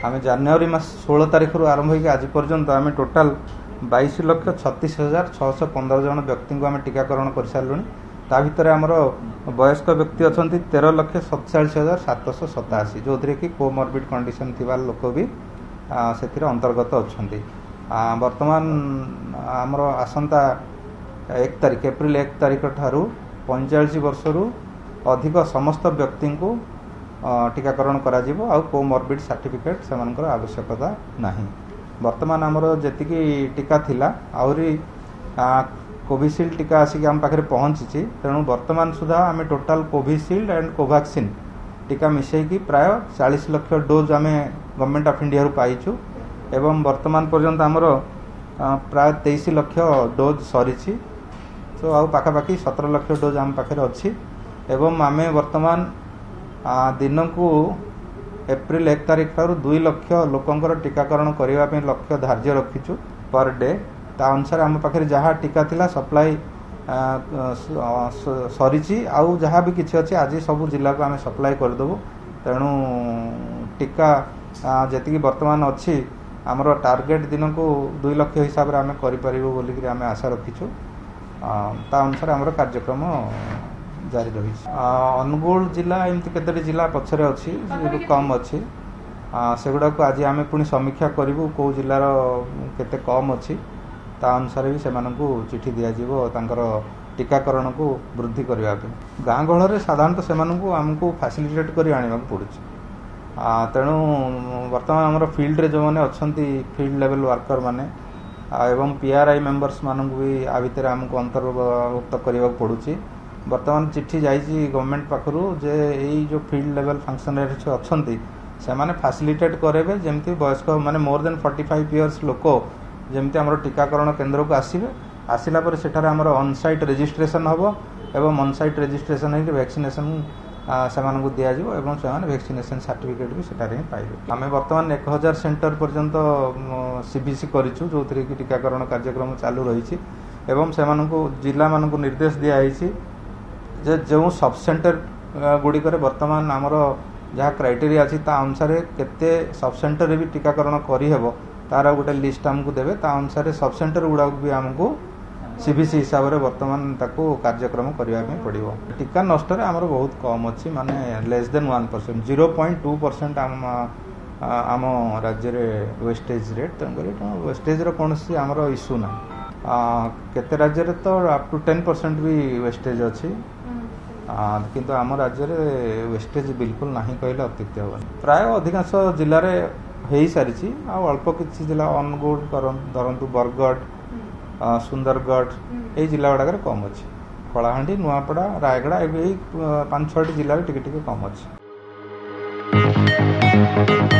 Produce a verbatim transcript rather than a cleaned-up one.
आम जनवरी मास षोल तारीख रु आरंभ होकर आज पर्यंत आम टोटाल बाईस लक्ष छत्तीस हजार छःश पंद्रह जन व्यक्ति को आम टीकाकरण कर सारूँ। ता भितर आमर वयस्क व्यक्ति अच्छा तेरह लक्ष सतचाश हजार सातश सताशी जो थी कि कोमर्बिड कंडीशन थी लोक भी से अंतर्गत अच्छा। बर्तमान आमर आसंता एक तारीख एप्रिल एक तारीख ठारू पैंचाश वर्ष रु अधिक समस्त व्यक्ति को टीकाकरण करा जिवो आ कोमर्बिड सर्टिफिकेट से आवश्यकता नहीं। वर्तमान आमर जेतिकी टीका थिला आउरी कोविशील्ड टीका आसिक आम पाखे पहुँची तेणु वर्तमान सुधा आम टोटाल कोविशील्ड एंड कोवैक्सीन टीका मिसेकी प्राय चालीस लाख डोज आम गवर्नमेंट ऑफ इंडिया पाइचु एवं वर्तमान पर्यंत आमर प्राय तेईस लाख डोज सरी तो आउ पाखापाखि सतर लाख डोज आम पाखे अच्छी एवं आम वर्तमान दिन को एप्रिल एक तारीख ठारू दुई लक्ष लोकंकर टीकाकरण करने लक्ष्य धार्य रखीचु पर डे ता अनुसार आम पाखे जहाँ टीका थिला सप्लाई सरी आउ जहाँ भी किसी अच्छे आज सब जिला को आम सप्लाई करदेबू। तेणु टीका जी वर्तमान अच्छी आमर टार्गेट दिन को दुई लक्ष हिसाब से आम कर आम आशा रखीचु ता अनुसार आमर कार्यक्रम जारी रही। अनुगुल जिला एमती केतोटी जिला पछरे अच्छी कम अच्छी से गुड़ा को आज आम पुणी समीक्षा करूँ कौ जिलार केते कम अच्छी ता अनुसार भी से चिठी दिज्व तांकर टीकाकरण को वृद्धि करने गाँ गहल साधारणतः से आमको फैसिलिटेट कर आने पड़ू। तेणु वर्तमान आमर फील्ड रे जो मैंने अच्छा फील्ड लेवल वर्कर माने एवं पीआरआई मेंबर्स मानक भी आ भितर आमको अंतर्भुक्त करने पड़ू। वर्तमान चिट्ठी जाइए गवर्नमेंट पाखु जे यही जो फील्ड लेवल फंक्शनरी अच्छा से मैंने फैसिलिटेट करेंगे जमती वयस्क माने more than forty five years लोक जमती आमर टीकाकरण केन्द्र को आसवे आसला पर सेठार आमर ऑनसाइट रजिस्ट्रेशन हम एवं ऑनसाइट रजिस्ट्रेशन होकर वैक्सीनेशन से दिज्व एवं से वैक्सीनेशन सर्टिफिकेट भी सेठार ही पाइबे। आम वर्तमान एक हजार सेंटर पर्यंत सीबीसी करूँ जो थी कि टीकाकरण कार्यक्रम चालू रही एवं से जिला मानक निर्देश दिखाई जे जो सब सेंटर गुड़िकर वर्तमान आमर जहाँ क्राइटेरिया अच्छी ता अनुसार केते सब सेंटर भी टीकाकरण करहब तार गोटे लिस्ट आमको देवे ता अनुसार सब सेंटर गुड़ा भी आमको सीबीसी हिसाब से वर्तमान ताको कार्यक्रम करने पड़ो। टीका नष्ट आमर बहुत कम अच्छी माने less than one percent zero point two percent आम आम राज्य में वेस्टेज रेट तेणुक वेस्टेज कौन सी आमर इश्यू ना केते राज्य रे तो अप टू टेन परसेंट भी वेस्टेज अच्छी किंतु आम राज्य में वेस्टेज बिल्कुल नहीं कहले अत्युक्ति हेनी। प्राय अधिकांश जिले में सारी अल्प किसी जिला अनुगुल धरतु बरगढ़ सुंदरगढ़ यही जिला गुड़ाक कम अच्छी कलाहांडी नुआपड़ा रायगड़ा यही पांच छटी जिले टिके टिके कम अच्छी।